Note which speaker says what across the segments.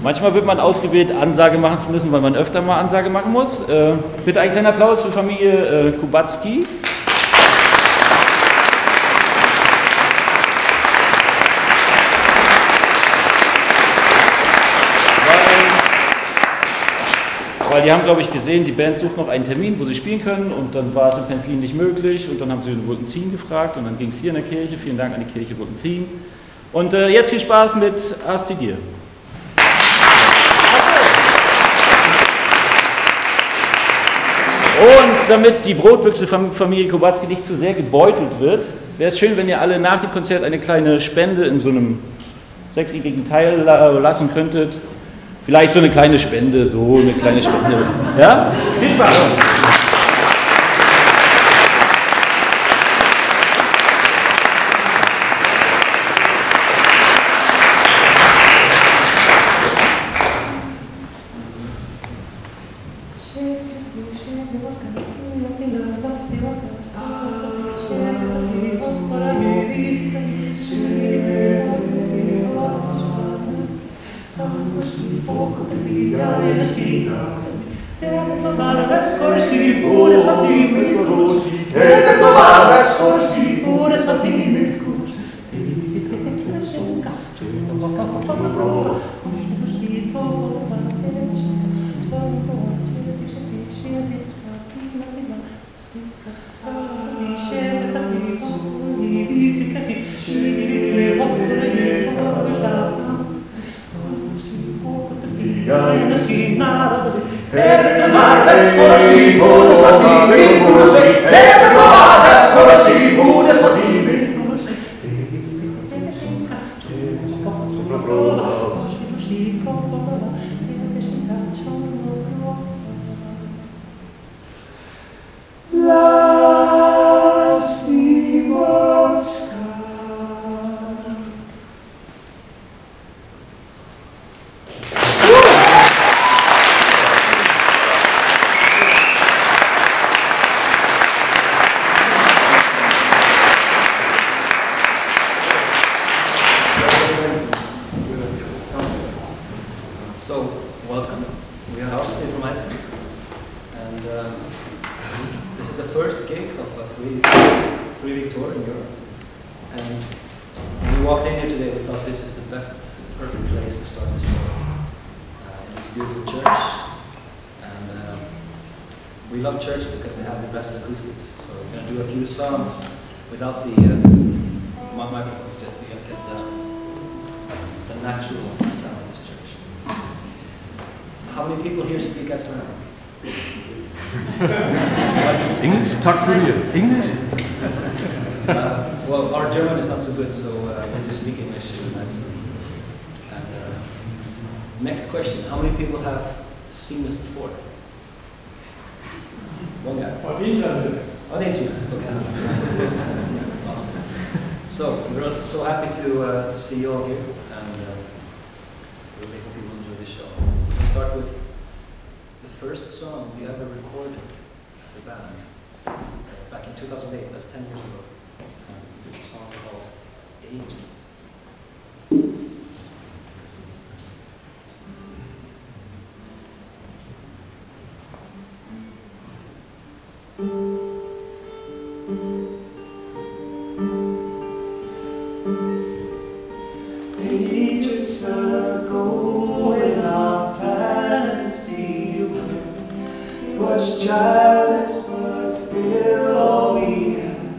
Speaker 1: Manchmal wird man ausgewählt, Ansage machen zu müssen, weil man öfter mal Ansage machen muss. Bitte einen kleinen Applaus für Familie Kubacki. Weil die haben, glaube ich, gesehen, die Band sucht noch einen Termin, wo sie spielen können, und dann war es in Penzlin nicht möglich, und dann haben sie in Wultenzien gefragt, und dann ging es hier in der Kirche. Vielen Dank an die Kirche Wultenzien. Und jetzt viel Spaß mit Astidir. Und damit die Brotbüchse von Familie Kubacki nicht zu sehr gebeutelt wird, wäre es schön, wenn ihr alle nach dem Konzert eine kleine Spende in so einem sechseckigen Teil lassen könntet. Vielleicht so eine kleine Spende, so eine kleine Spende. Ja? Viel Spaß!
Speaker 2: Well, our German is not so good, so we'll just speak English tonight. And next question: how many people have seen this before? One guy.
Speaker 3: On the internet.
Speaker 2: On the internet. Okay. Nice. Awesome. So we're so happy to see you all here, and really hope you will enjoy the show. We'll start with the first song we ever recorded as a band back in 2008. That's 10 years ago. This is a song called Ages.
Speaker 4: Ages ago in our fantasy was childish but still all we had.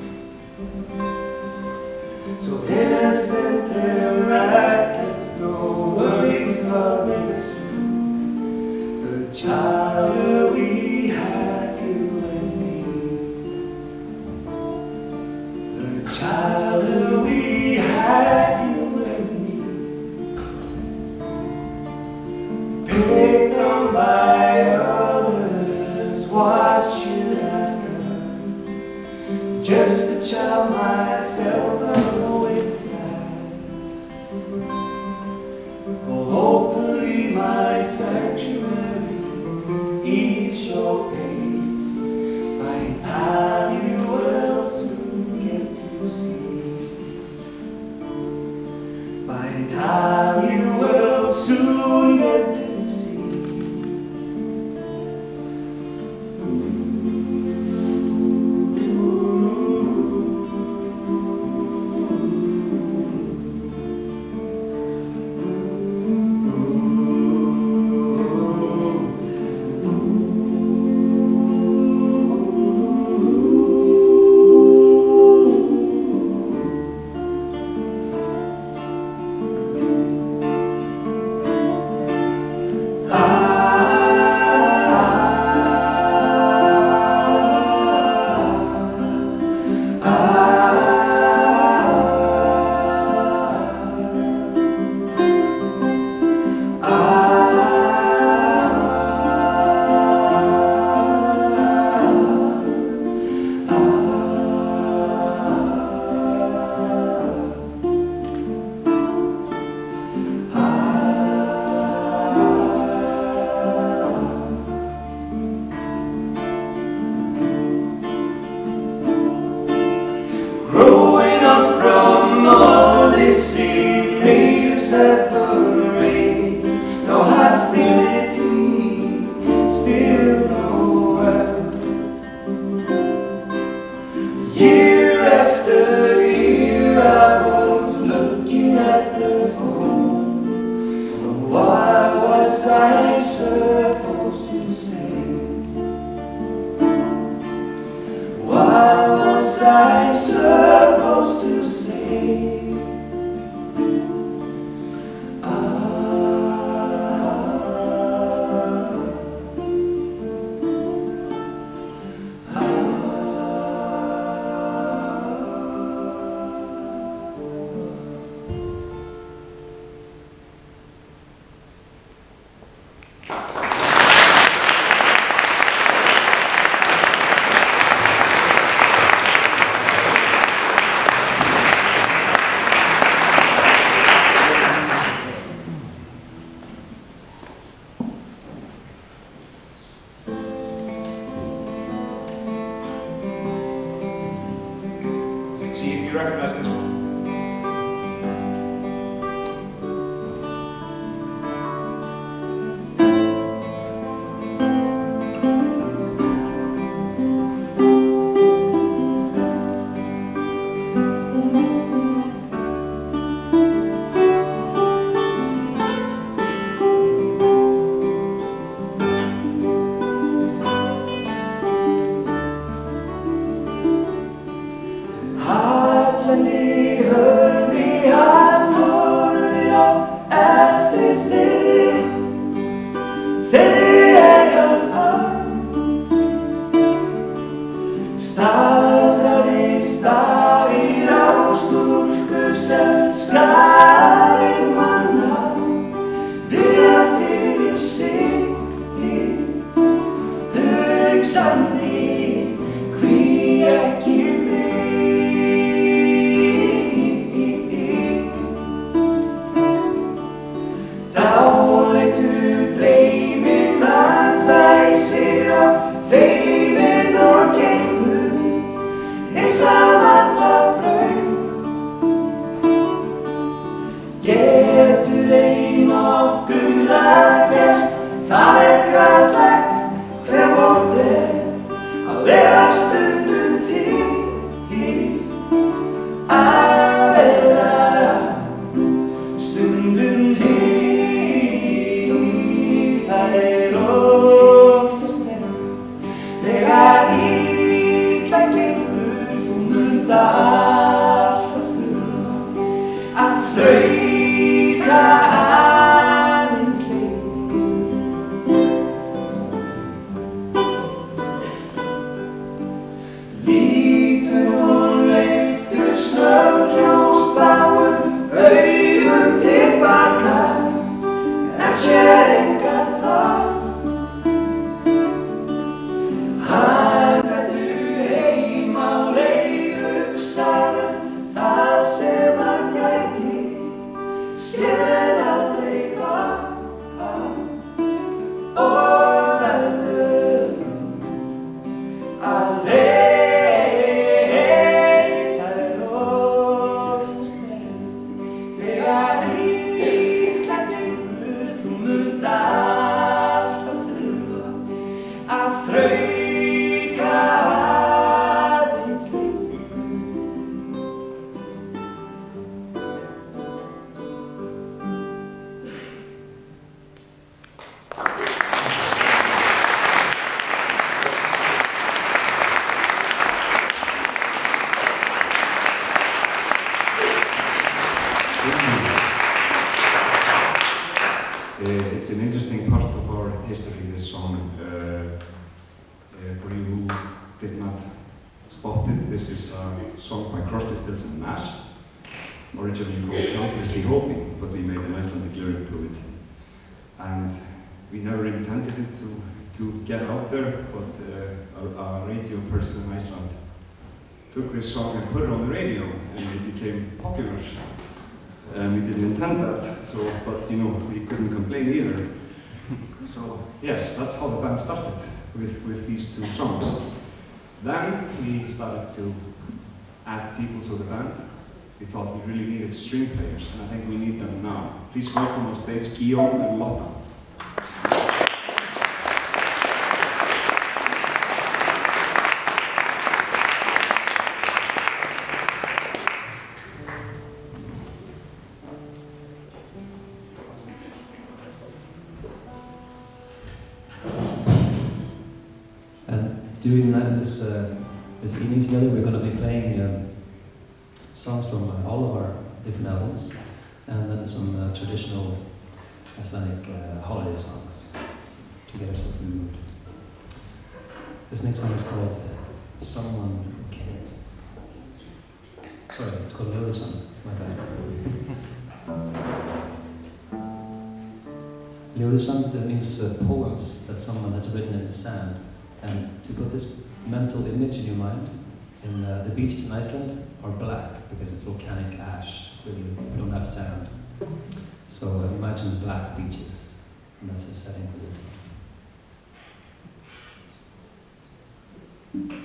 Speaker 4: So innocent and reckless, no worries coming soon. The child that we had, you and me. The child that we had, you and me. Picked on by others, what should have done? Just a child myself, I know it's sad. Well, hopefully my sanctuary ease your pain. By time you will soon get to see. By time you will soon soon get to see. Growing up from all this seed made us separate. No hostility, still no words. Year after year I was looking at the phone. What was I supposed to say? What was I supposed to say?
Speaker 3: See if you recognize this one.
Speaker 4: Hardly
Speaker 3: it's an interesting part of our history, this song. For you who did not spot it, this is a song by Crosby, Stills and Nash, originally called Helplessly Hoping, but we made an Icelandic lyric to it. And we never intended it to get out there, but a radio person in Iceland took this song and put it on the radio, and it became popular. We didn't intend that, but you know, we couldn't complain either. So yes, that's how the band started, with these two songs. Then we started to add people to the band. We thought we really needed string players, and I think we need them now. Please welcome on stage Guillaume and Lotta.
Speaker 2: During this evening together, we're going to be playing songs from all of our different albums, and then some traditional Icelandic holiday songs to get ourselves in the mood. This next song is called Someone Who Cares. Sorry, it's called Ljóðasand, my bad. Ljóðasand means poems that someone has written in the sand. And to put this mental image in your mind, the beaches in Iceland are black because it's volcanic ash. We don't have sand. So imagine black beaches, and that's the setting for this one.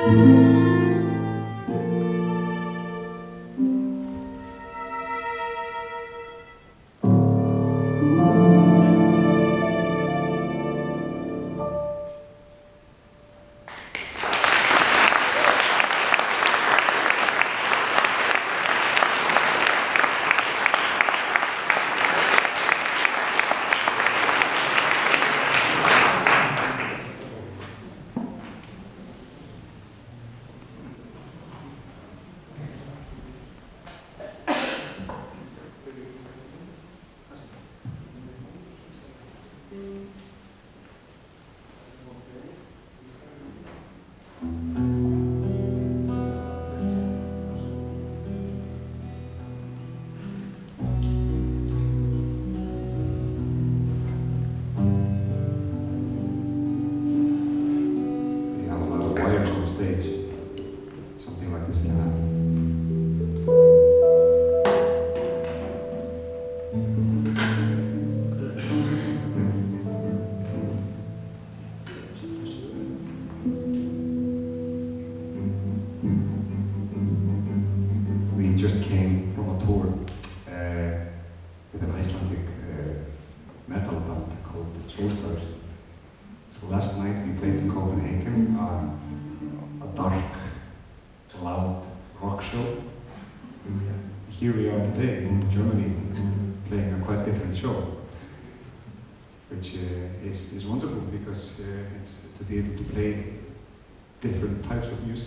Speaker 3: Here we are today in Germany, playing a quite different show, which is wonderful because it's to be able to play different types of music.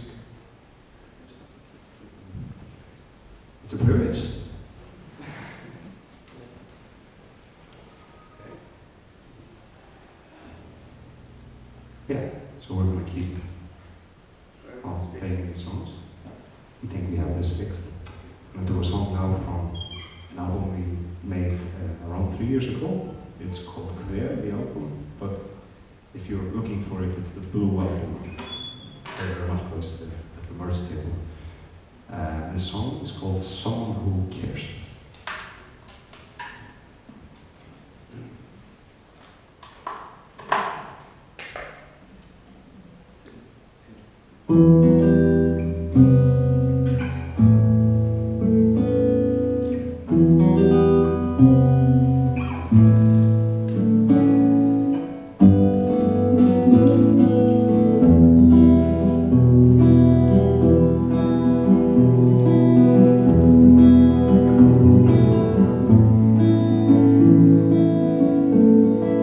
Speaker 3: It's a privilege. Yeah, so we're going to keep on playing these songs. We think we have this fixed. I'm going to do a song now from an album we made around 3 years ago. It's called Quer, the album, but if you're looking for it, it's the Blue album. Where Marco is at the merge table. The song is called Someone Who Cares.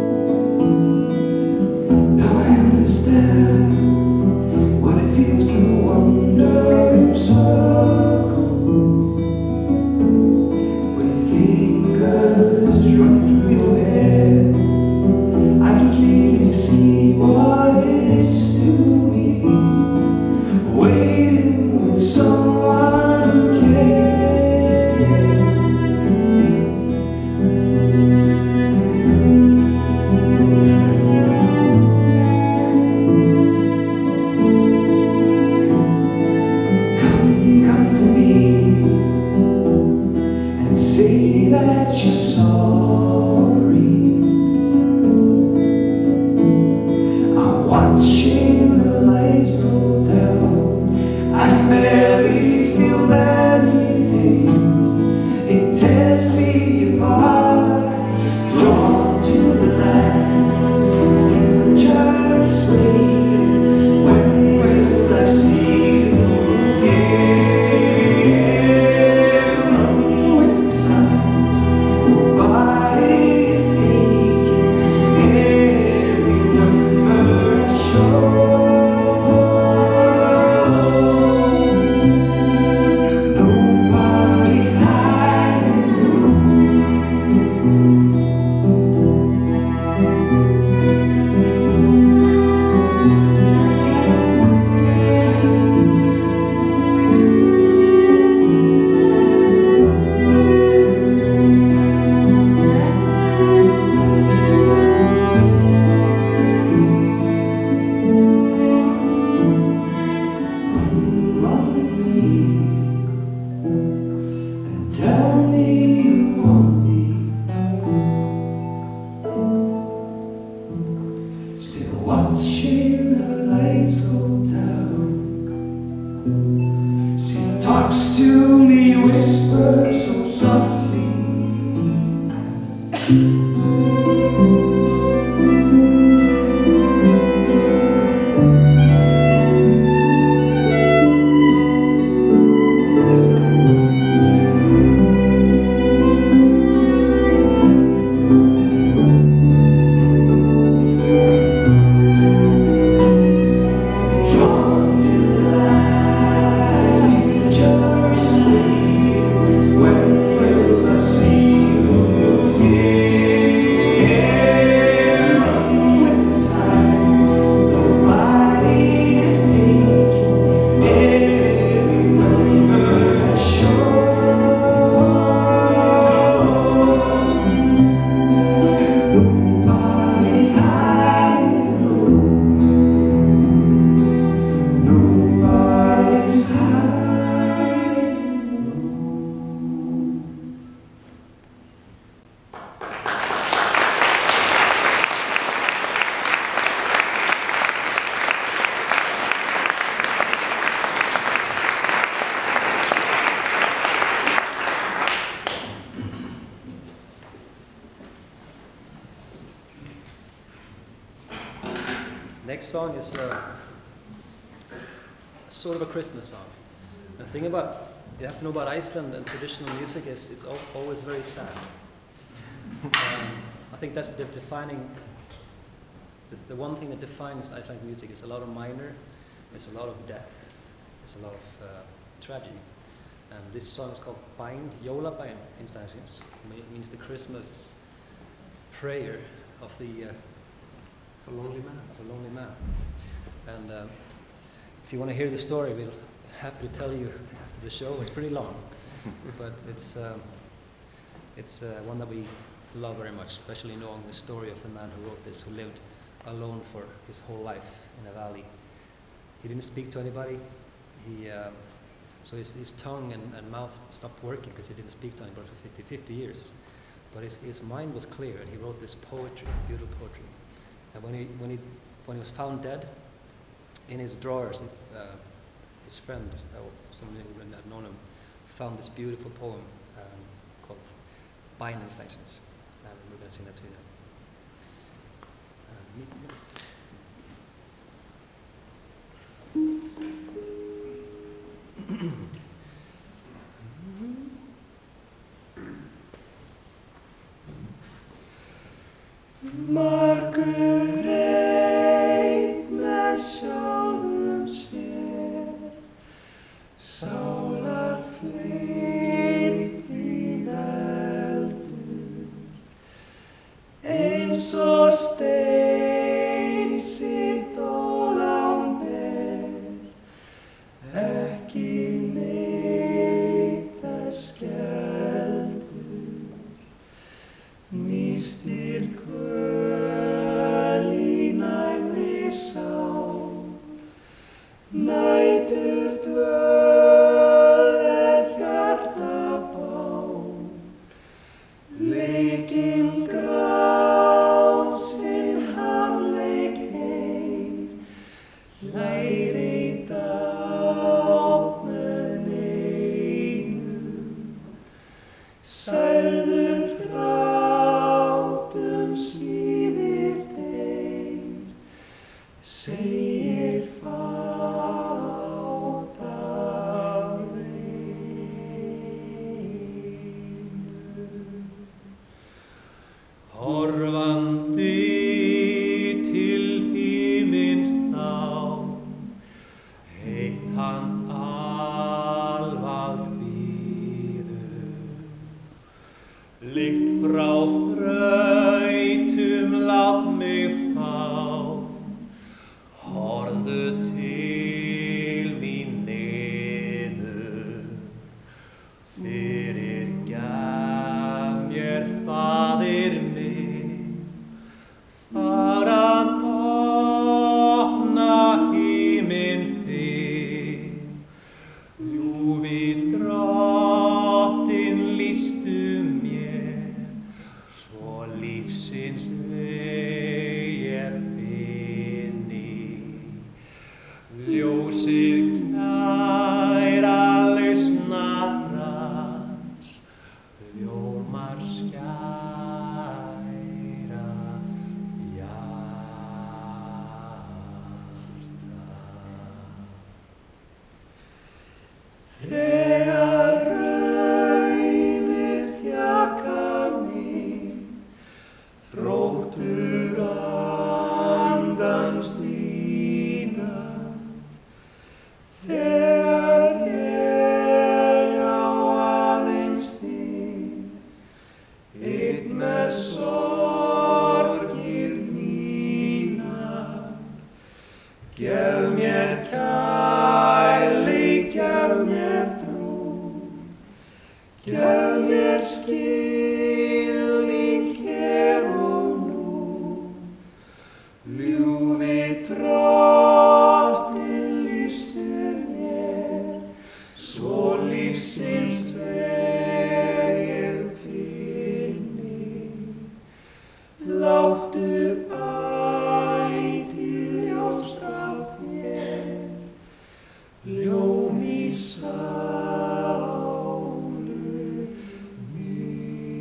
Speaker 4: What it feels to talks to me, whispers so softly. Drawn to life, futures lead. When will I see you again? Run with the signs, nobody's taking every number sure. Nobody's hiding low. Nobody's hiding low.
Speaker 2: Next song is sort of a Christmas song. The thing about, you have to know about Iceland and traditional music is it's always very sad. I think that's the one thing that defines Icelandic music is a lot of minor, it's a lot of death, it's a lot of tragedy. And this song is called Bæn, Jólabæn in Íslands. It means the Christmas prayer of the
Speaker 3: A lonely man.
Speaker 2: of a lonely man. And if you want to hear the story, we'll happy to tell you after the show. It's pretty long, but it's one that we love very much, especially knowing the story of the man who wrote this, who lived alone for his whole life in a valley. He didn't speak to anybody. So his tongue and mouth stopped working because he didn't speak to anybody for 50 years. But his mind was clear, and he wrote this poetry, beautiful poetry. And when he was found dead, in his drawers, his friend, somebody who had known him, found this beautiful poem called Bæn in Íslands. And we're going to sing that to you now.
Speaker 4: Margur einn með sjálfum sér, sálar fleiri því heldur, eins og stein sitt ólán ber, ekki neitt þess geldur, místir kvöl í næmri sál, nætur dvöl hjarta bál, leikinn grát sinn harmleik heyr, læri dát með neinum, særður þráttum síðir deyr, segir fátt af einum. Horfandi til himins þá, heitt hann alvald bíður, lykt frá þrautum lát mig fá, horfðu til mín niður, fyrirgaf mér faðir minn, faran opna himinn þinn, ljúfi drottinn lýstu mér, svo lífsins veg ég finni, ljósið kæra lausn er skilning hér og nú. Ljúfi Drottinn lýstu mér, svo lífsins veg ég finni. Láttu ætíð ljóst af þér, ljón í sálu minni.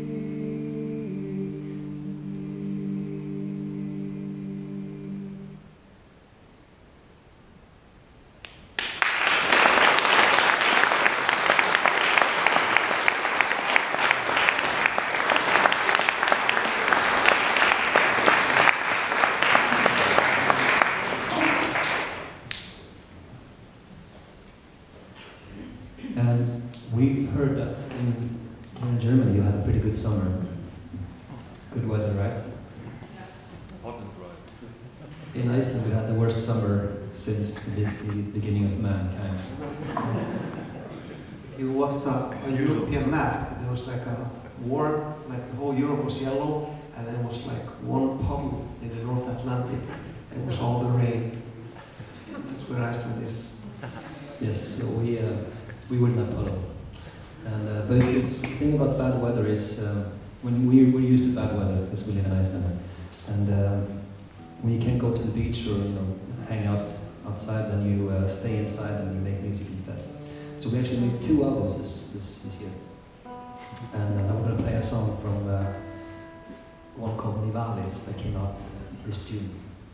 Speaker 5: We've heard that in Germany you had a pretty good summer. Good weather, right? In Iceland we had the worst summer since the beginning of mankind.
Speaker 6: If you watched a European map, there was like a war, like the whole Europe was yellow, and then it was like one puddle in the North Atlantic. It was all the rain. That's where Iceland is.
Speaker 5: Yes, so we were in that puddle. And but it's the thing about bad weather is when we're used to bad weather because we live in Iceland, and when you can't go to the beach or hang out outside, then you stay inside and you make music instead. So we actually made 2 albums this year, and I'm going to play a song from one called Nivalis that came out this June.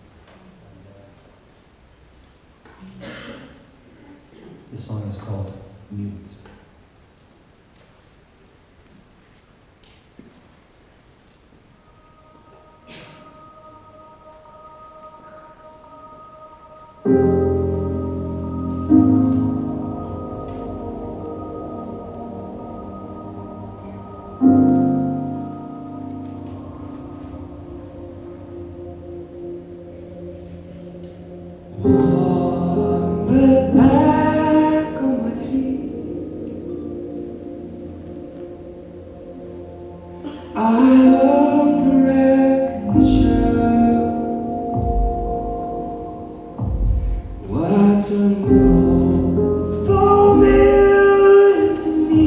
Speaker 5: This song is called Mute.
Speaker 4: On the back of my feet, I long for recognition. Words unfamiliar to me,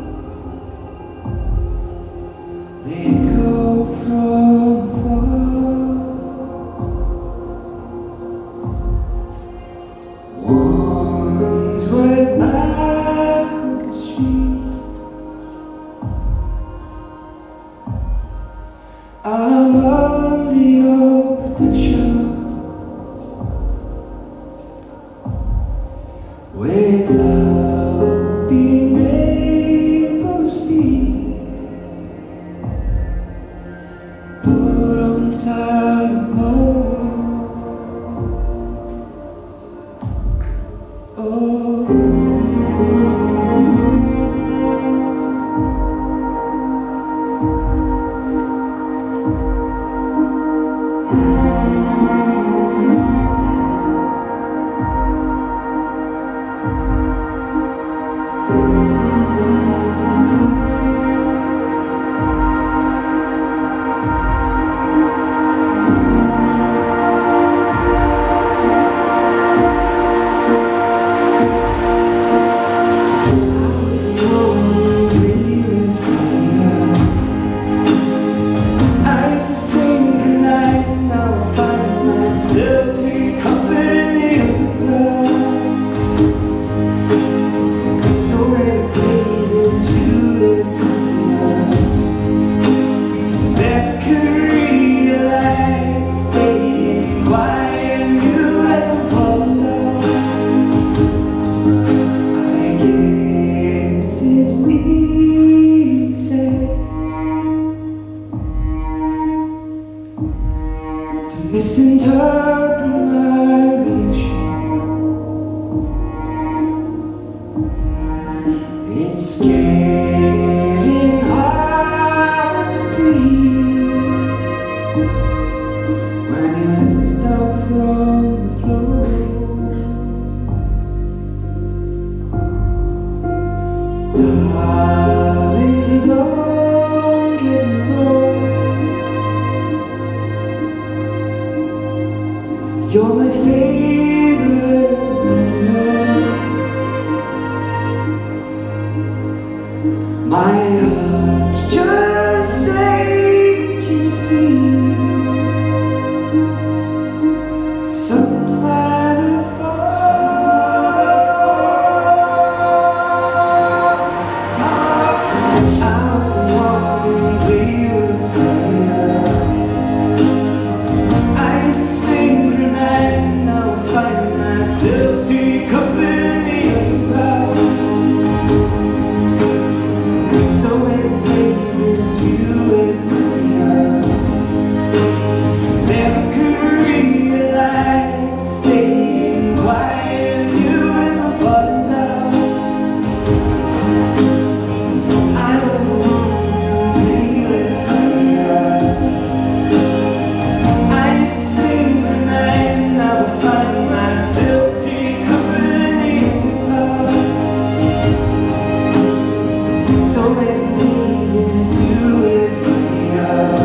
Speaker 4: they go from far. One's way back on the street, I'm under your protection, without being able to speak, put on silent mode. take company to bow. So many places to admire. Never could realize staying quiet view as I'm falling down. I was the one who lay with fire. I used to sing the night, now I find myself take company to bow. So many reasons to admire.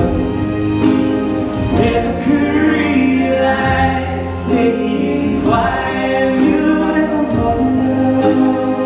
Speaker 4: Never could realize staying quiet view as I'm falling down.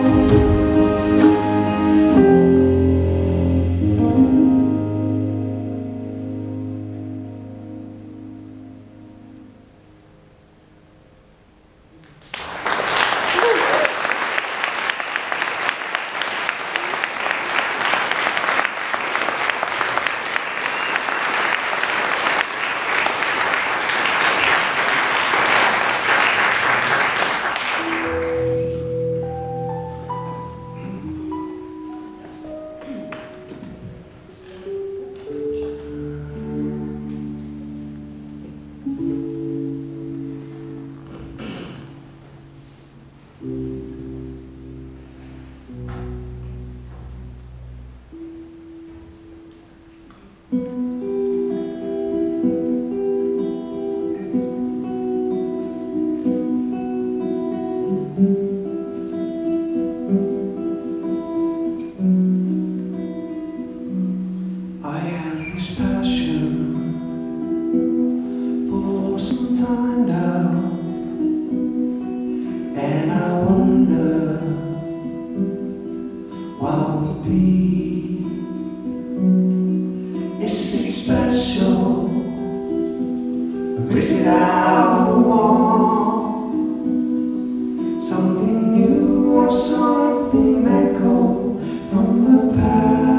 Speaker 4: I have this passion for some time now, and I wonder what would be. Is it special? Or is it our want? Something new or something echo from the past?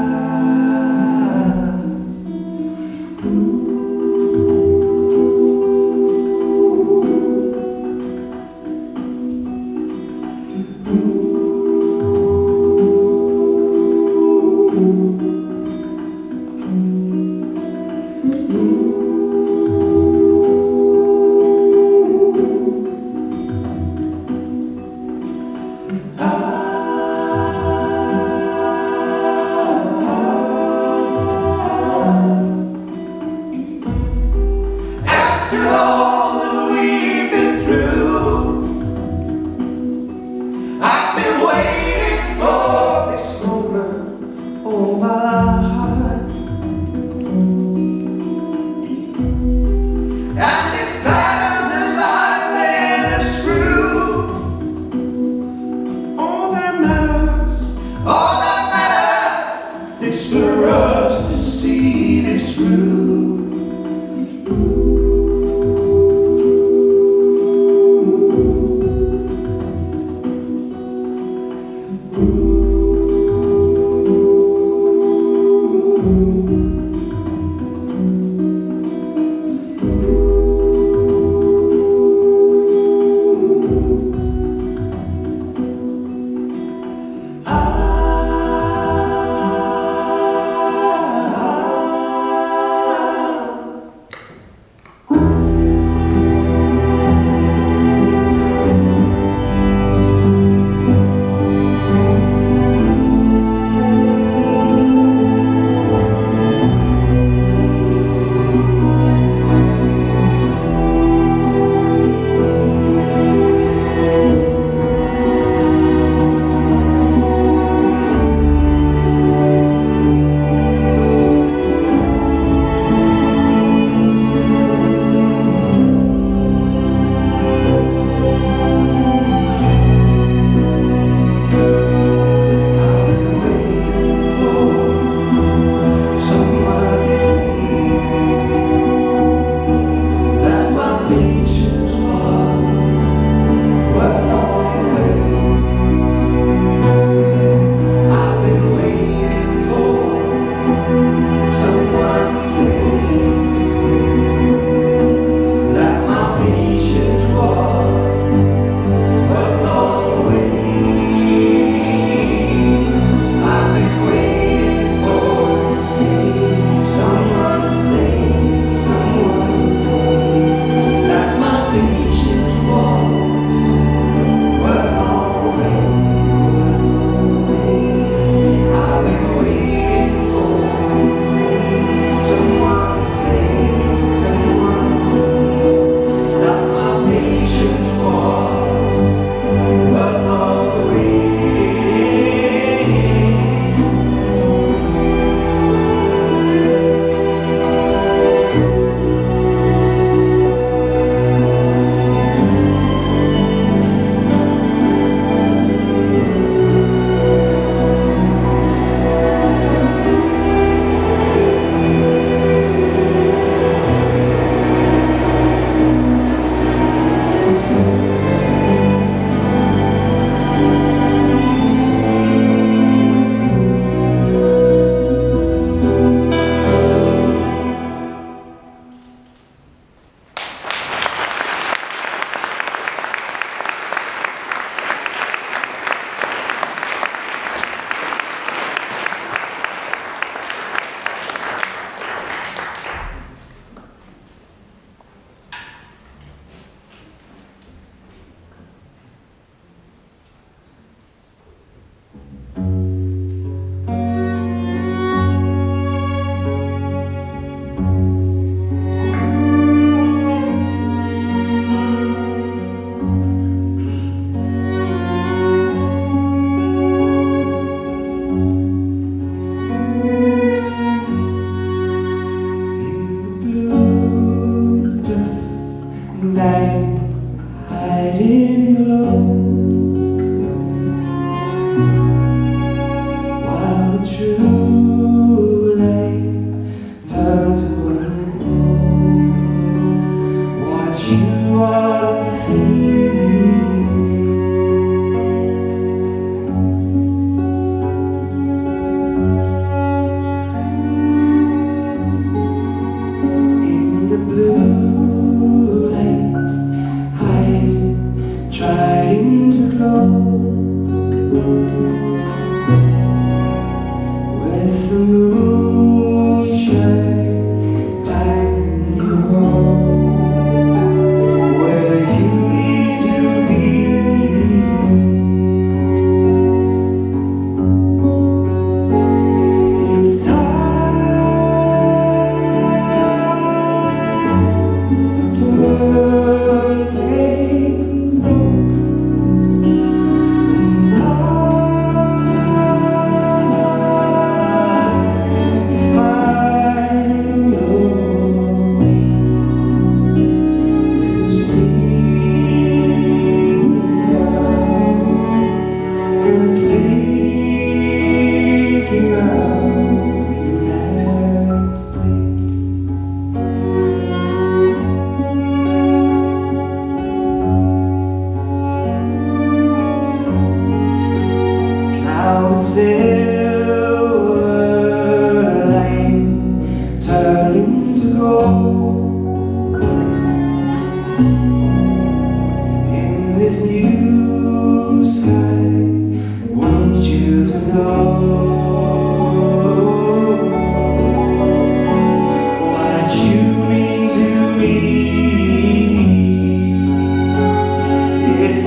Speaker 4: silver lane turning to gold in this new sky. Want you to know what you mean to me. It's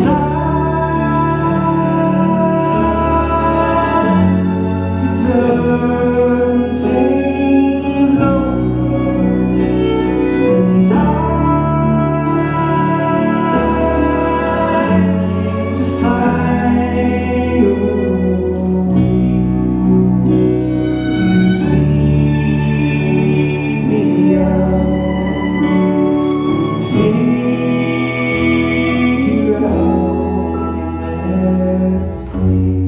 Speaker 4: turn things over and time to find your way to see me out and figure out next day.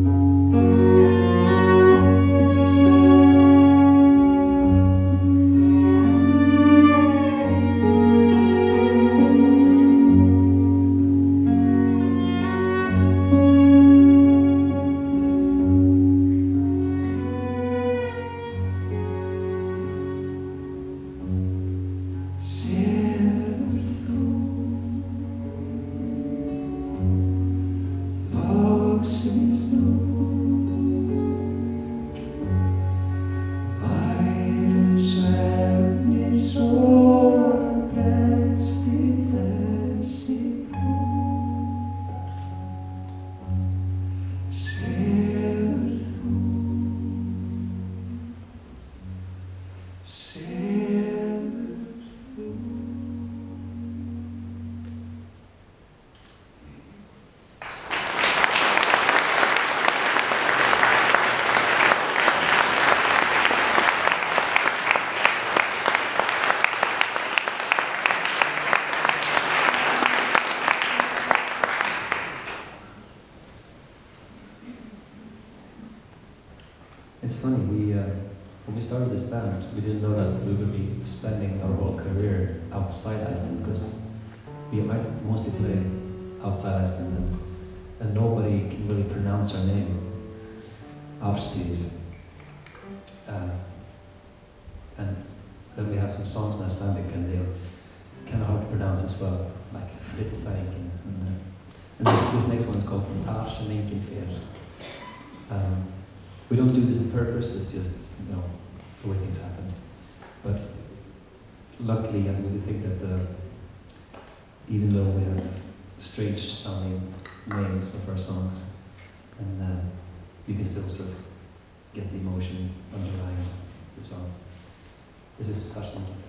Speaker 5: It's funny, when we started this band, we didn't know that we would be spending our whole career outside Iceland, because we mostly play outside Iceland, and nobody can really pronounce our name, Árstíð. And then we have some songs in Icelandic, and they're kind of hard to pronounce as well, like Friðþægin. And this next one is called Þar sem enginn fer. We don't do this on purpose, it's just, you know, the way things happen. But luckily, I mean, we think that even though we have strange sounding names of our songs, and you can still sort of get the emotion underlying the song. This is Þar sem enginn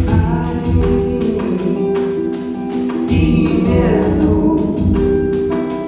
Speaker 4: Dinero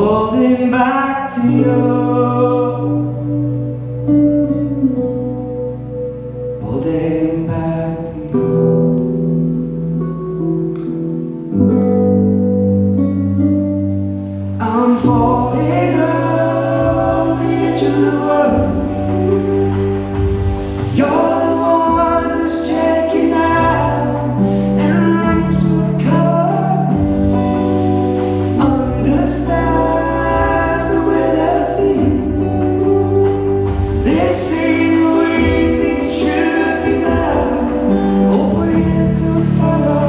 Speaker 4: holding back to you, holding back to you. I'm falling on the edge of the world. You're the one who's checking out and runs for cover. Understand the way that I feel. This ain't the way things should be now. Always to follow.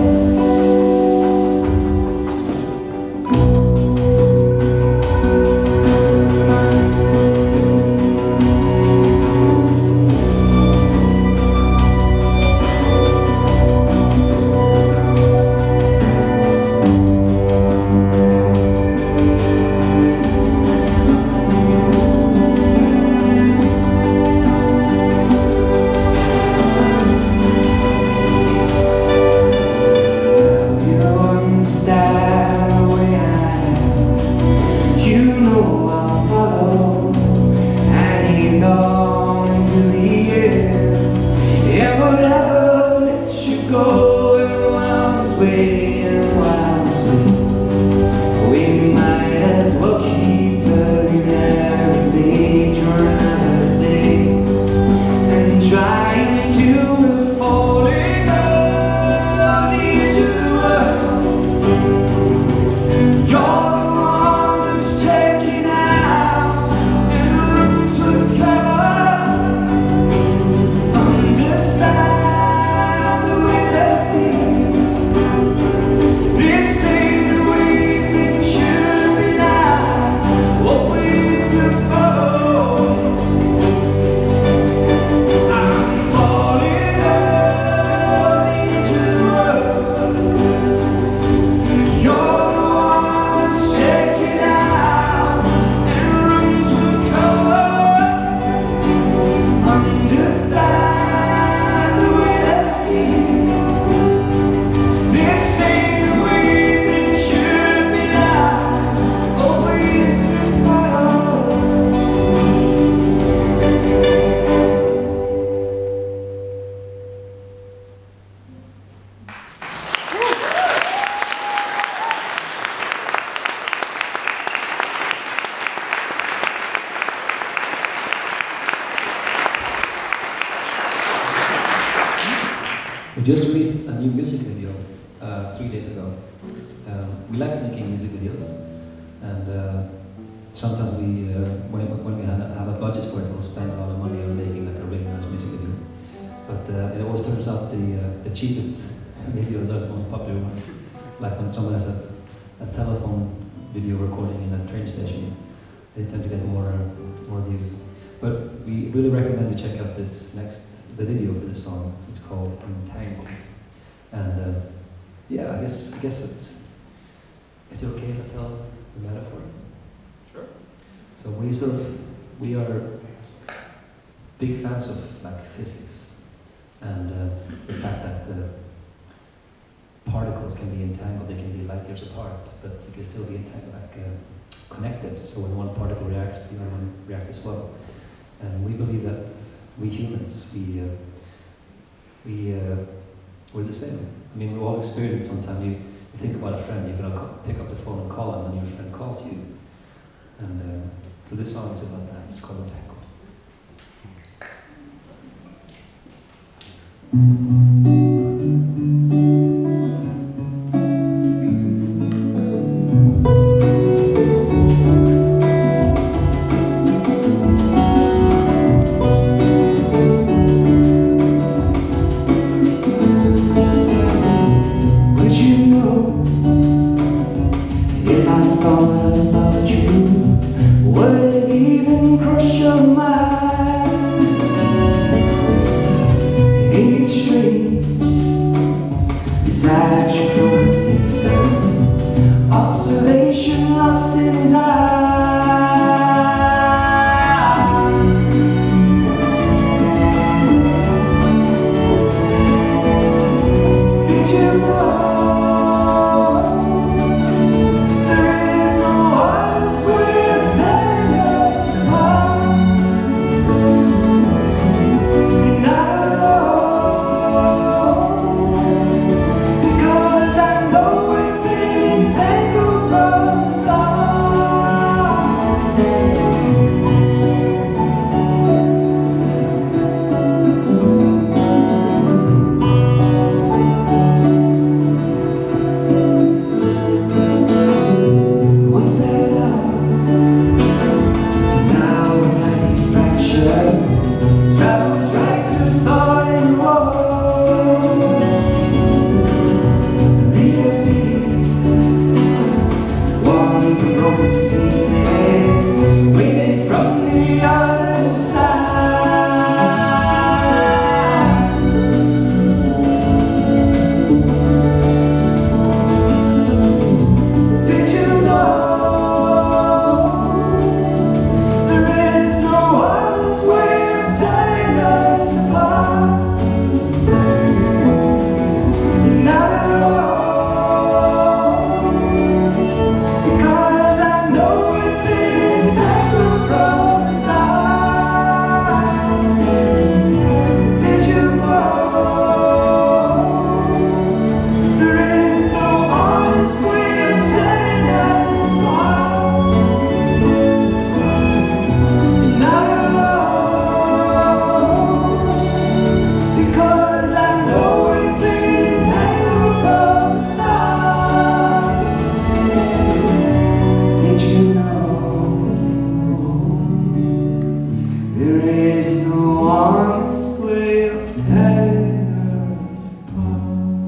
Speaker 5: We just released a new music video 3 days ago. We like making music videos, and sometimes we, when we have a budget for it, we'll spend a lot of money on making like a really nice music video. But it always turns out the cheapest videos are the most popular ones. Like when someone has a telephone video recording in a train station, they tend to get more views. But we really recommend you check out the video for this song. It's called Entangled. And yeah, I guess it's. Is it okay if I tell the metaphor?
Speaker 1: Sure.
Speaker 5: So we are big fans of like physics and the fact that particles can be entangled. They can be light years apart, but they can still be entangled, connected. So when one particle reacts, the other one reacts as well. And we believe that we humans, we're the same. I mean, we've all experienced sometimes. You think about a friend, you're gonna pick up the phone and call them, and your friend calls you. And so this song is about that. It's called Entangled.
Speaker 4: Observation lost in time. Did you know there broken pieces, waiting from the other side. Did you know there is no honest way of tying us apart? Not at all, because I know we've been entangled from the start. Did you know there is no honest way of tearing us apart? Not at all, because I know we've been entangled from the start. Did you know there is no honest way of tearing us apart?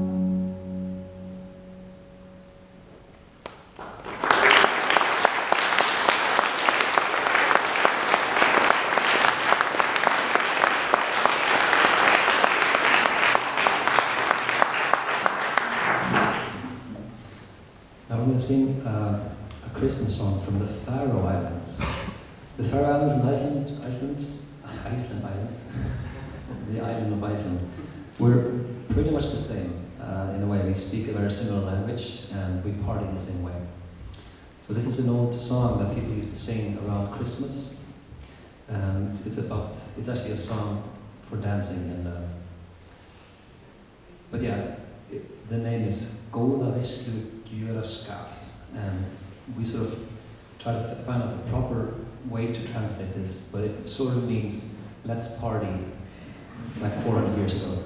Speaker 5: Now we're going to sing a Christmas song from the Faroe Islands. The Faroe Islands and Iceland Islands, the island of Iceland, we're pretty much the same in a way. We speak a very similar language and we party the same way. So this is an old song that people used to sing around Christmas, and it's actually a song for dancing. And but yeah, the name is Góða veislu gjöra skal, and we sort of try to find out the proper way to translate this, but it sort of means let's party like 400 years ago.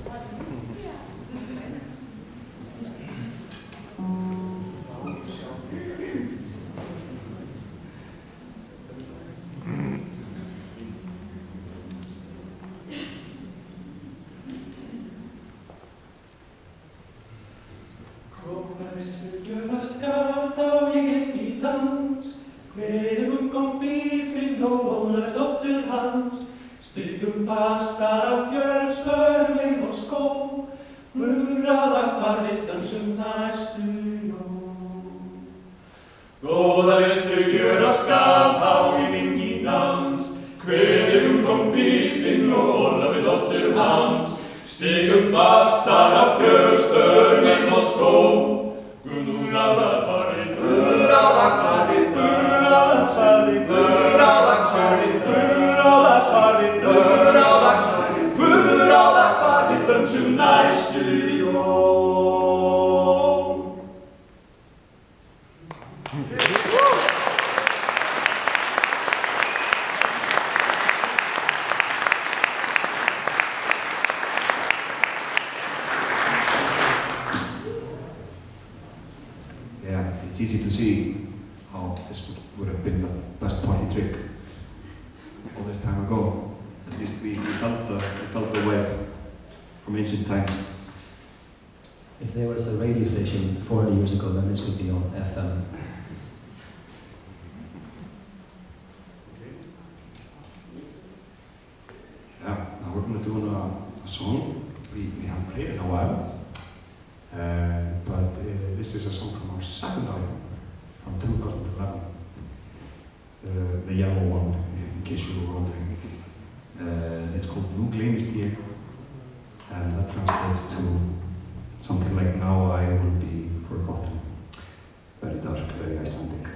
Speaker 4: Góða veislu gjöra skal, þá ég gekk í dans. Hverjum kom Bíbinn og Ólafur dóttur hans. Stigum fastar á fjölsvörleik og skó. Murraða hvar við dansum næstu jól. Góða veislu gjöra skal, þá ég gekk í dans. Hverjum kom Bíbinn og Ólafur dóttur hans. Stigum fastar á fjölsvörleik og skó. Murraða hvar við dansum næstu jól.
Speaker 3: Yeah, it's easy to see how this would have been the best party trick all this time ago. At least we felt the vibe from ancient times.
Speaker 5: If there was a radio station 400 years ago, then this would be on FM.
Speaker 3: Yeah, now we're going to do a song we haven't played in a while. But this is a song from our second album, from 2011. The yellow one, in case you were wondering. It's called Nú gleymist ég, and that translates to something like Now I Will Be Forgotten. Very dark, very Icelandic.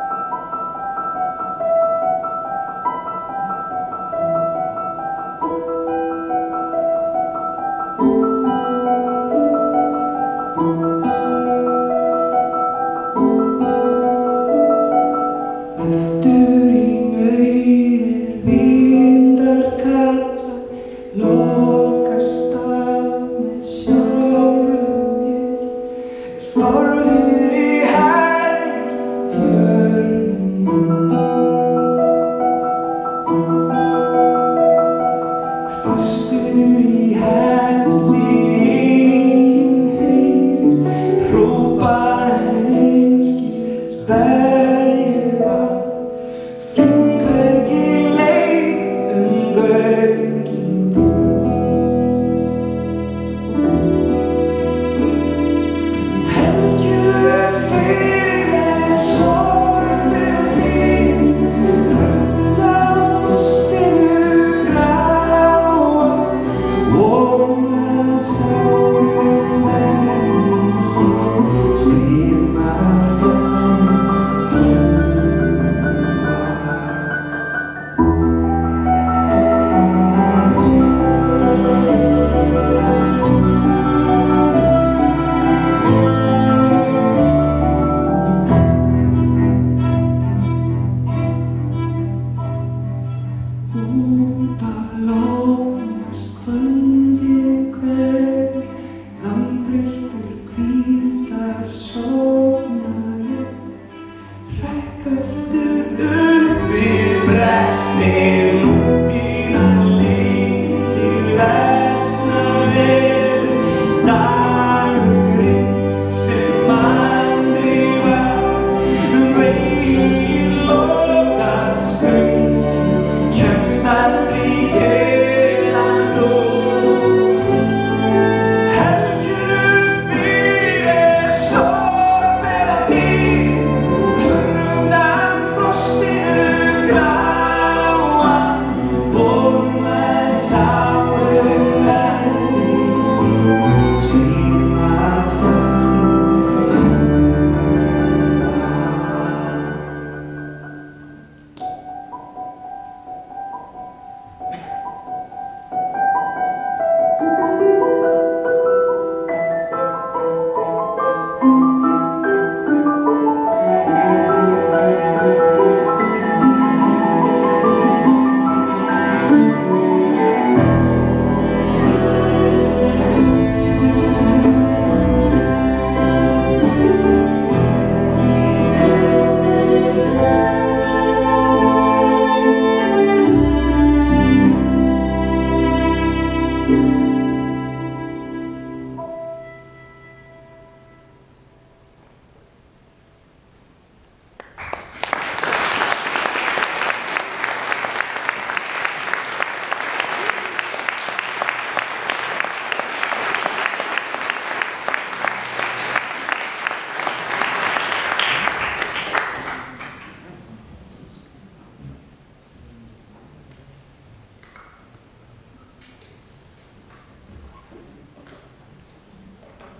Speaker 4: Góða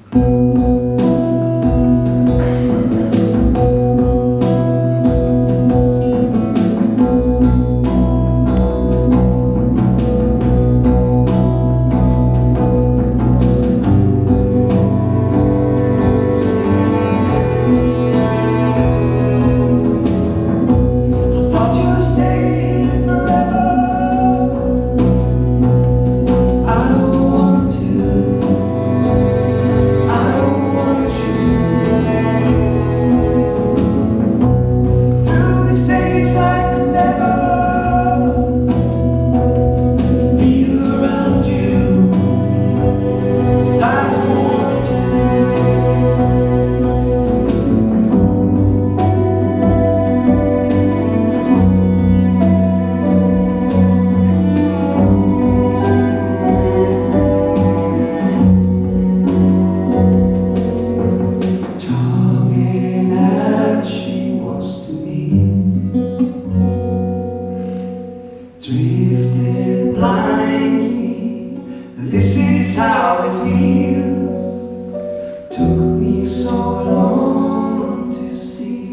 Speaker 4: Drifted blindly, this is how it feels. Took me so long to see.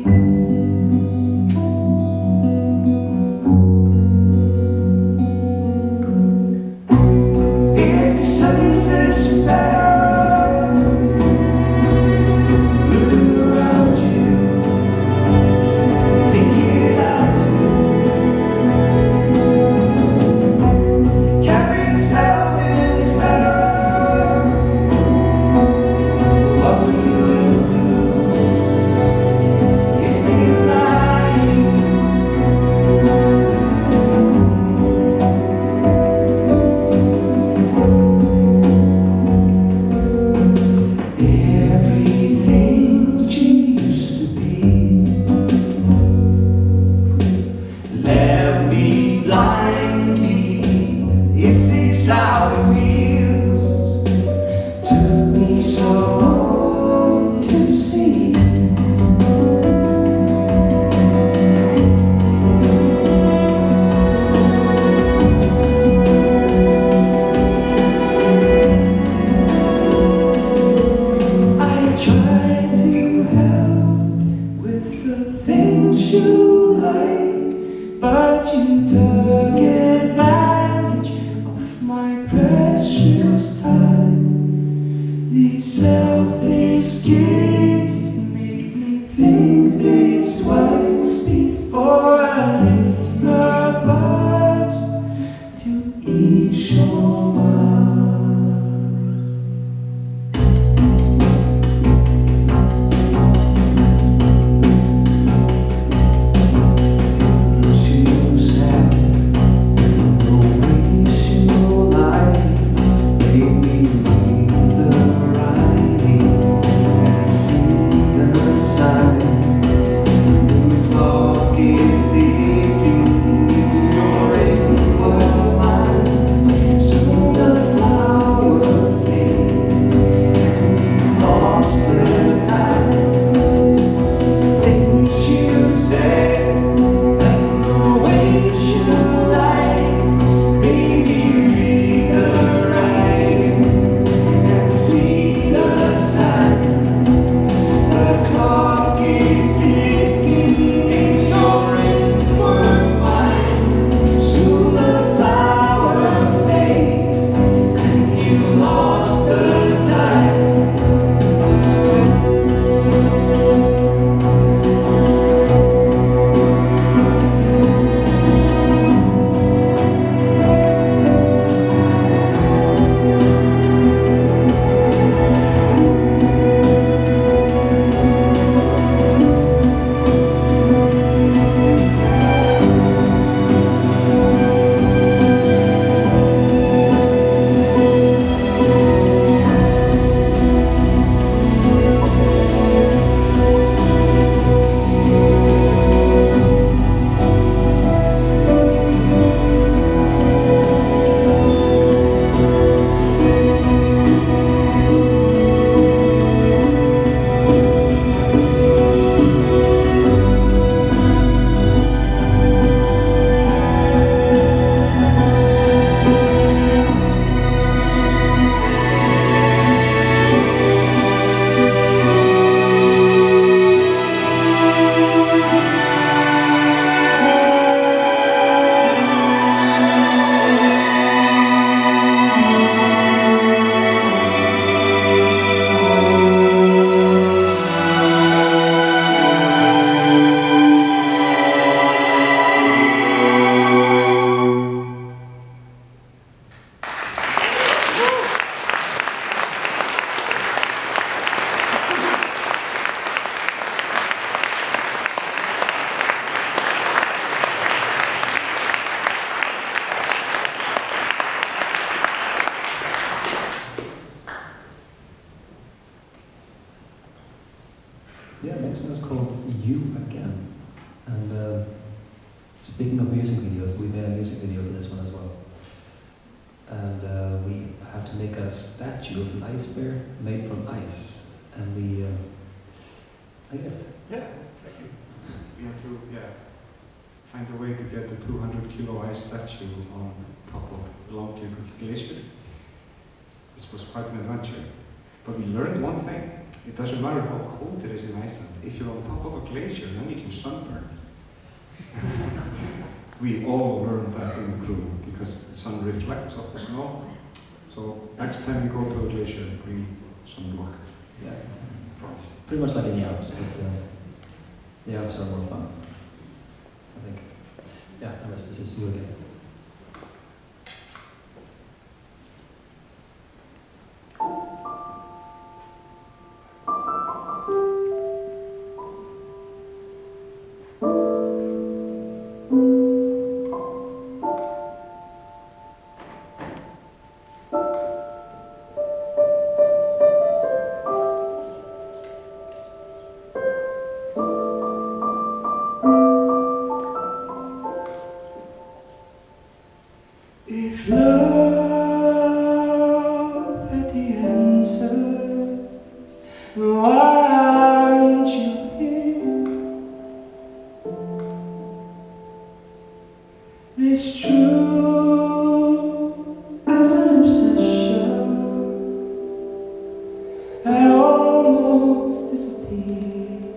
Speaker 4: If the sunsets are better, look around you, think it out too. Carry yourself in this letter.
Speaker 5: Yeah, next one is called You Again. And speaking of music videos, we made a music video for this one as well. And we had to make a statue of an ice bear made from ice. And we, I get it.
Speaker 3: Yeah, exactly. We had to find a way to get the 200-kilo ice statue on top of Langjökull Glacier. This was quite an adventure. But we learned one thing. It doesn't matter how cold it is in Iceland. If you're on top of a glacier, then you can sunburn. We all learned that in the crew because the sun reflects off the snow. So next time you go to a glacier, bring sunblock.
Speaker 5: Yeah.
Speaker 3: Promise.
Speaker 5: Pretty much like in the Alps, but the Alps are more fun, I think. Yeah, anyways, this is You Again.
Speaker 4: If love had the answers, why aren't you here? This truth is an obsession. I almost disappeared.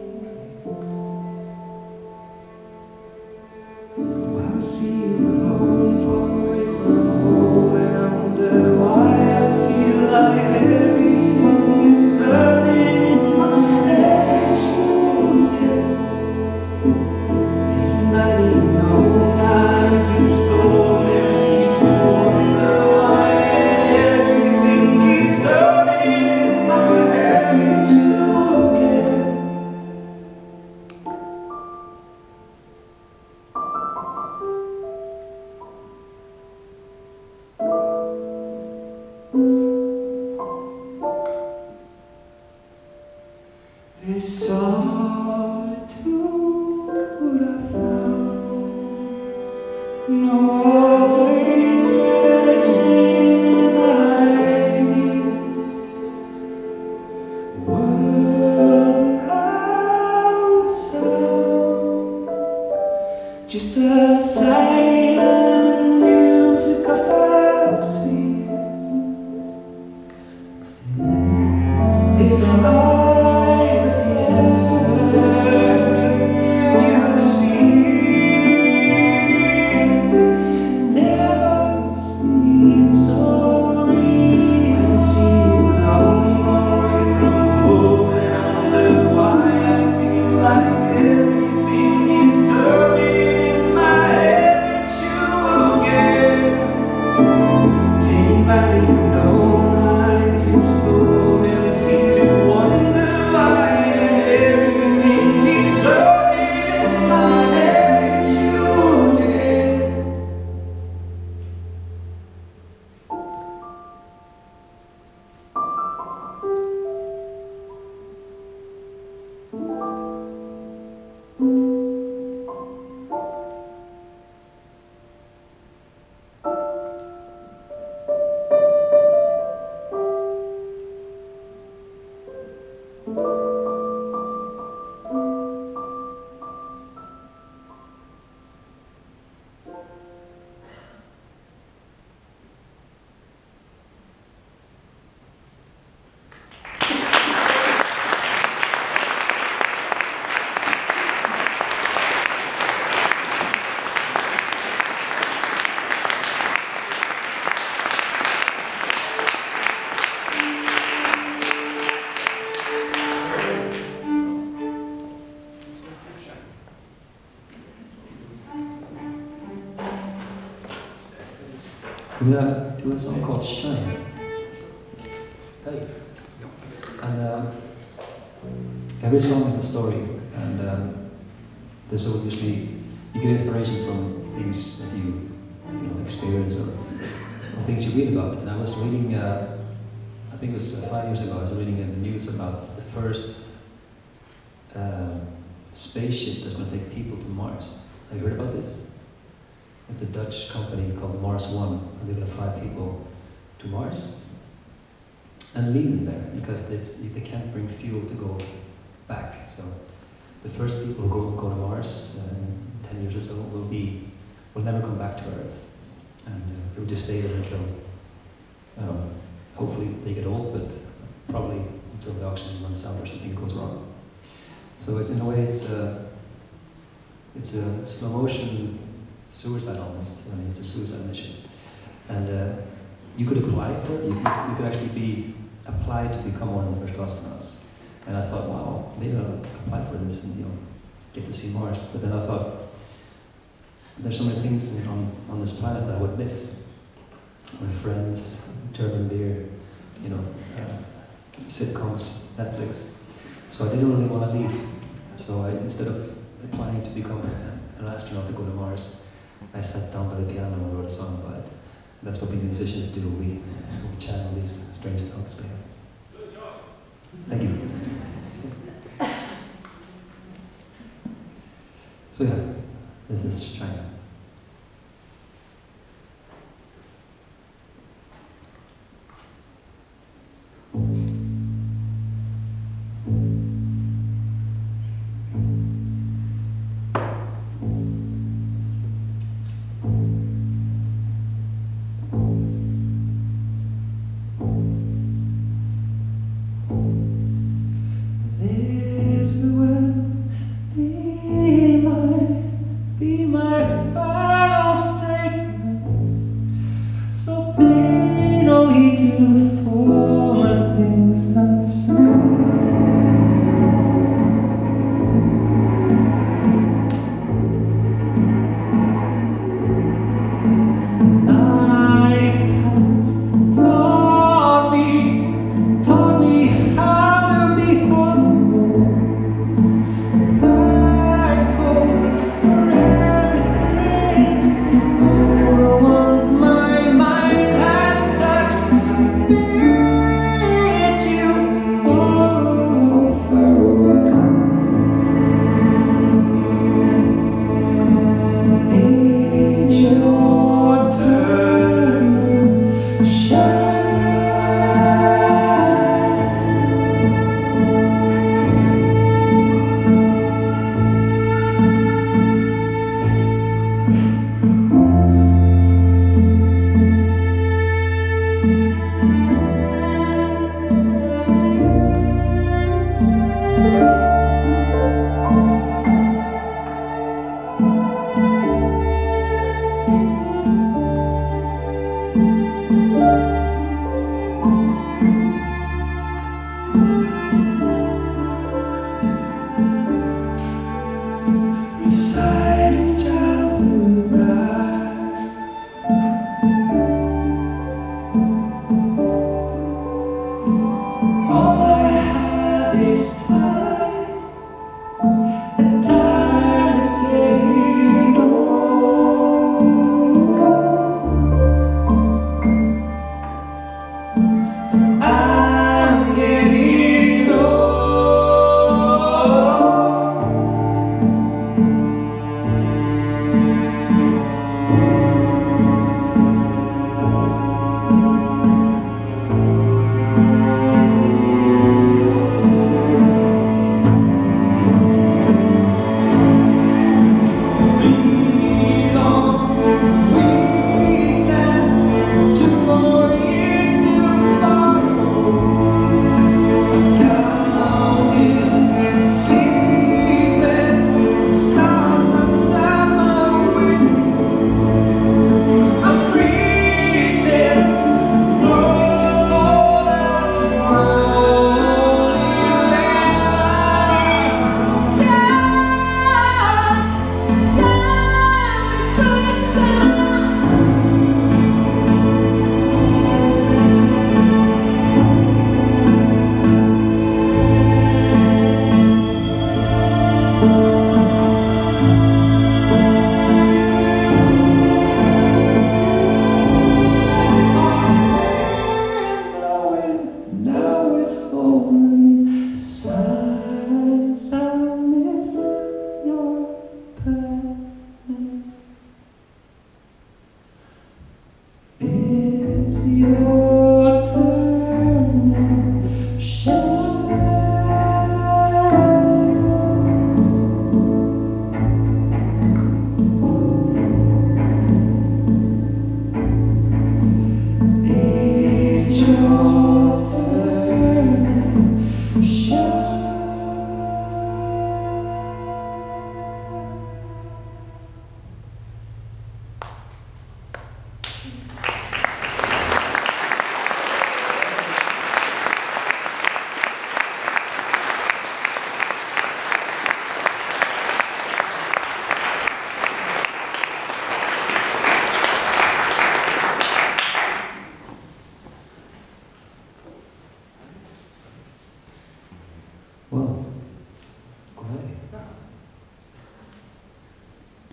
Speaker 4: Oh, I see you alone, far away from home, and I wonder why I feel like everything is turning in my head. It's you again, taken by the unknown, not into storm, never cease to wonder why everything keeps turning in my head. It's you again. This solitude I found, no more voices in my ears. World without sound, just a silent music of our spheres. If I was the answer, you see, never seen so real. When I see you alone, far away from home, and I wonder why I feel like everything is turning in my head. It's you again, taken by the unknown, I'm too slow, never cease to wonder why everything keeps turning in my head. It's you again.
Speaker 5: We're gonna do a song called Shine. Hey. And every song is a story, and there's obviously, you get inspiration from things that you experience or things you read about. And I was reading, I think it was 5 years ago, I was reading the news about the first spaceship that's going to take people to Mars. Have you heard about this? It's a Dutch company called Mars One, and they're going to fly people to Mars and leave them there because they can't bring fuel to go back. So the first people who go to Mars in 10 years or so will never come back to Earth, and they'll just stay there until hopefully they get old, but probably until the oxygen runs out or something goes wrong. So it's in a way it's a slow motion suicide almost. I mean, it's a suicide mission, and you could apply for it. You could actually apply to become one of the first astronauts. And I thought, wow, maybe I'll apply for this and get to see Mars. But then I thought, there's so many things on this planet that I would miss. My friends, German beer, sitcoms, Netflix. So I didn't really want to leave. So instead of applying to become an astronaut to go to Mars, I sat down by the piano and wrote a song about it. That's what we musicians do. We channel these strange thoughts we have.
Speaker 4: Good job.
Speaker 5: Thank you. So yeah, this is China.
Speaker 4: This will be my final statement. So pay no heed to the former things I've said. Life has taught me how to be humble, thankful for everything, all the ones my mind has touched. Bid you all farewell. It's your turn to shine. Recite childhood rites. All I have is time, and time is getting old. I'm getting old. Now it's only silence.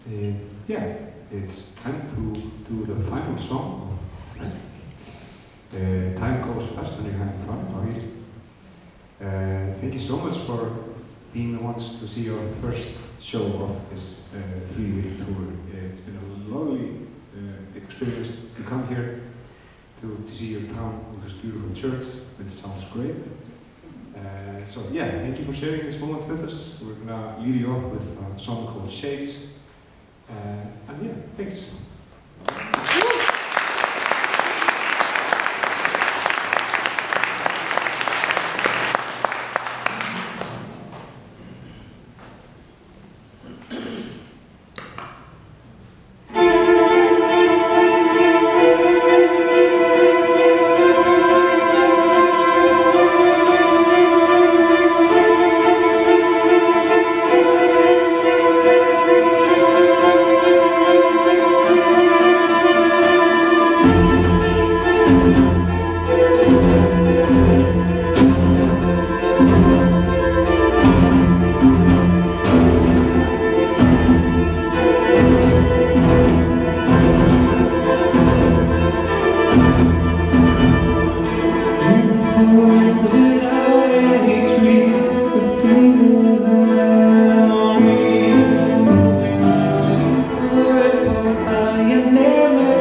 Speaker 3: Yeah, it's time to do the final song of tonight. Time goes fast when you're having fun, obviously. Thank you so much for being the ones to see our first show of this 3-week tour. It's been a lovely experience to come here to see your town with this beautiful church, which sounds great. So yeah, thank you for sharing this moment with us. We're gonna lead you off with a song called Shades. And yeah, thanks.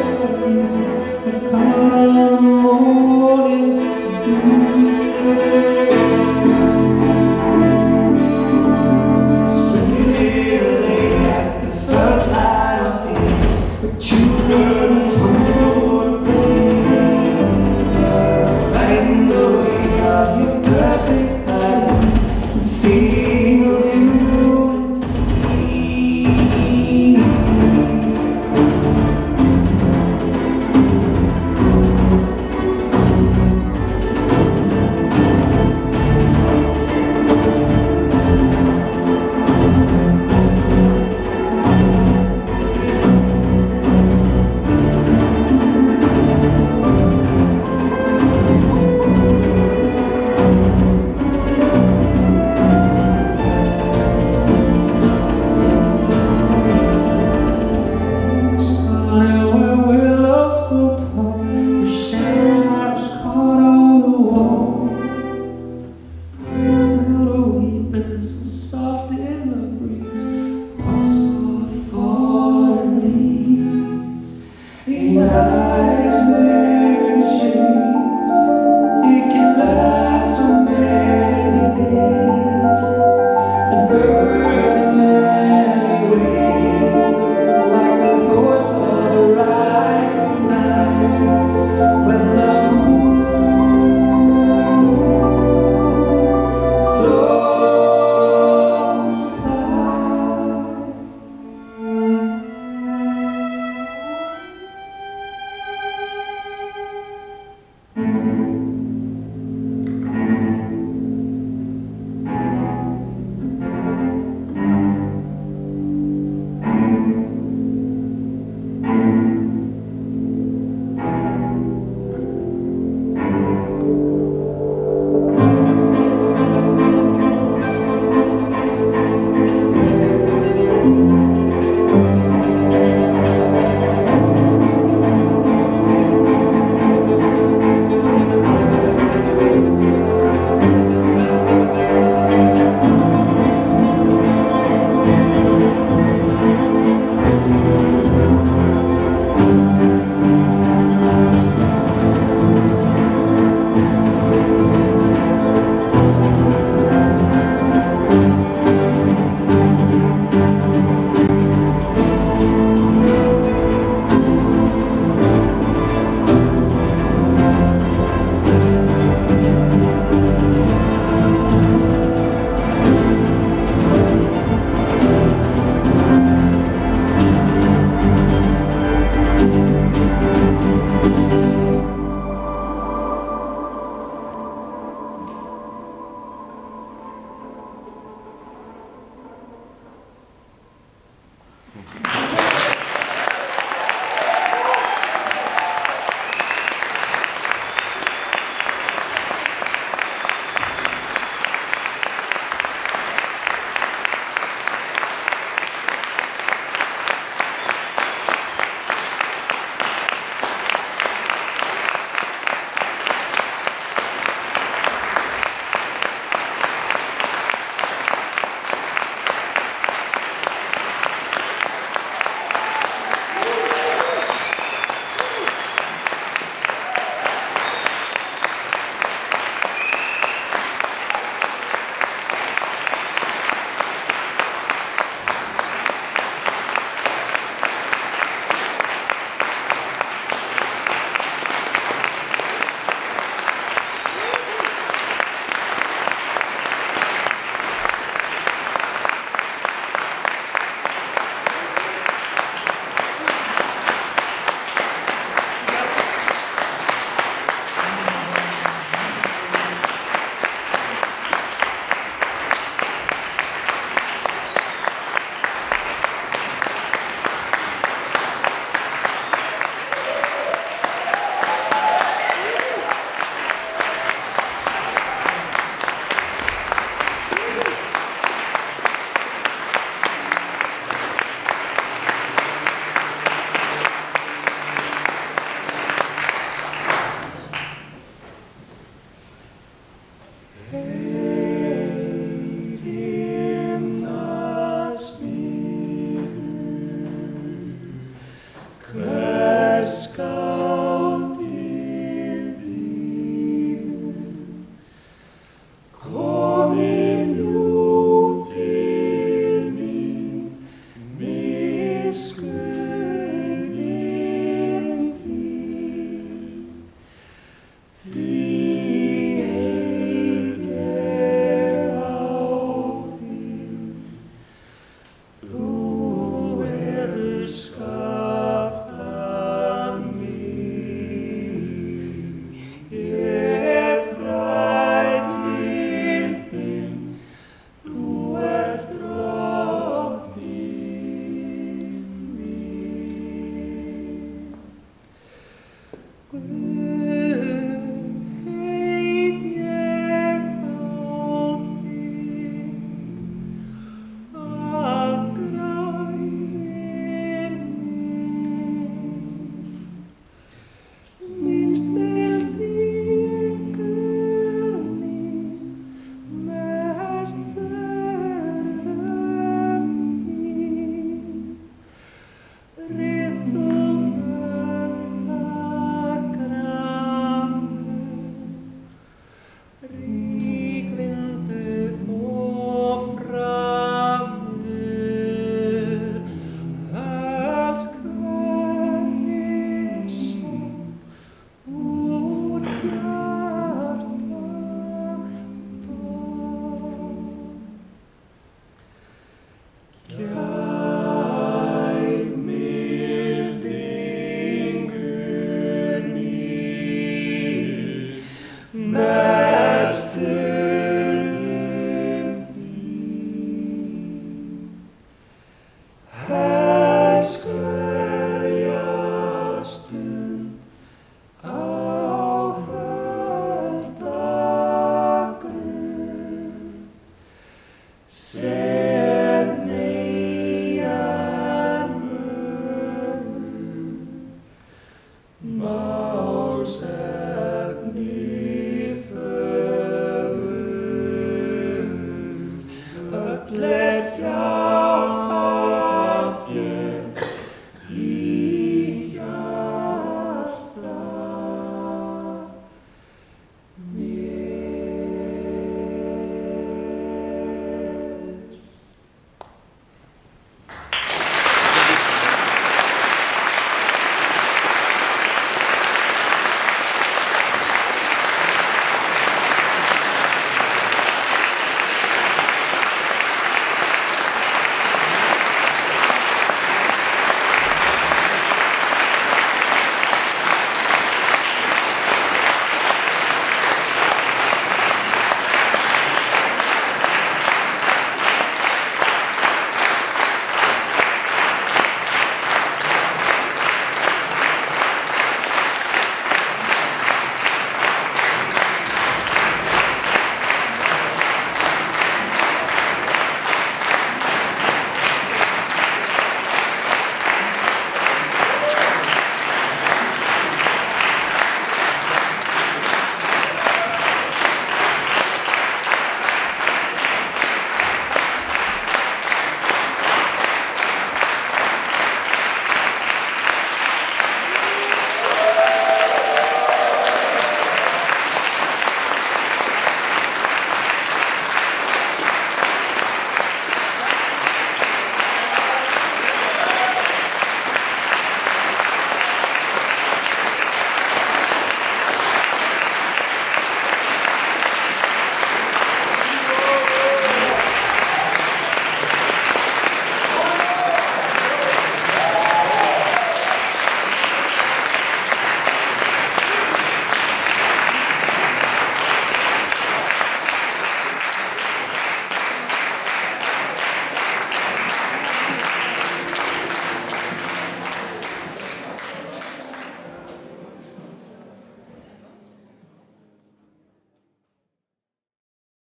Speaker 4: Come on, morning.